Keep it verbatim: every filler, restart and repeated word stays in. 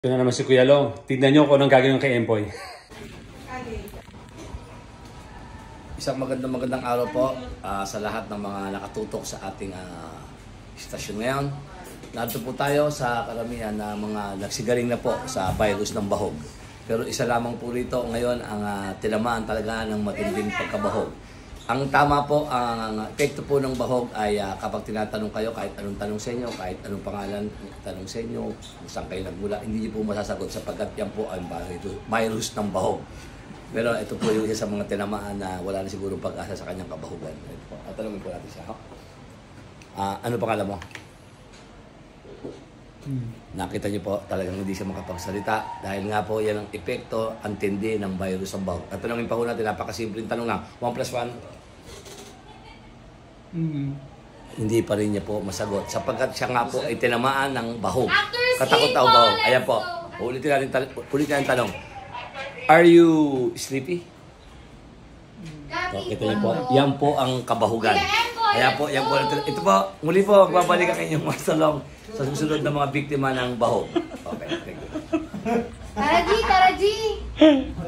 Ito na naman si Kuya Long. Tignan nyo kung anong gagawin kay Empoy. Isang magandang magandang araw po uh, sa lahat ng mga nakatutok sa ating uh, istasyon ngayon. Narito po tayo sa karamihan na mga nagsigaling na po sa virus ng bahog. Pero isa lamang po rito ngayon ang uh, tinamaan talaga ng matinding pagkabahog. Ang tama po, ang epekto po ng bahog ay uh, kapag tinatanong kayo kahit anong tanong sa inyo, kahit anong pangalan tanong sa inyo, kung saan kayo nagmula, hindi niyo po masasagot sapagkat yan po ang virus ng bahog. Pero ito po yung isa sa mga tinamaan na wala na siguro pag-asa sa kanyang kabahugan. At tanongin po natin siya. Uh, ano pangalan mo? Hmm. Nakita niyo po talagang hindi siya makapagsalita dahil nga po yan ang epekto, ang tindi ng virus ng bahog. At tanongin pa po natin, napakasimpleng tanong lang. one plus one? Hmm. Hindi pa rin niya po masagot sapagkat siya nga po ay tinamaan ng bahog. Katakot daw bahog. Ayan po. Ulitin natin, ulitin natin tanong. Are you sleepy? Okay, ito po. Yan po ang kabahugan. Ayan po, yan po. Ito po, muli po, magbabalik ang inyong Master Long sa susunod na mga biktima ng bahog. Okay, thank you. Tara G, Tara G!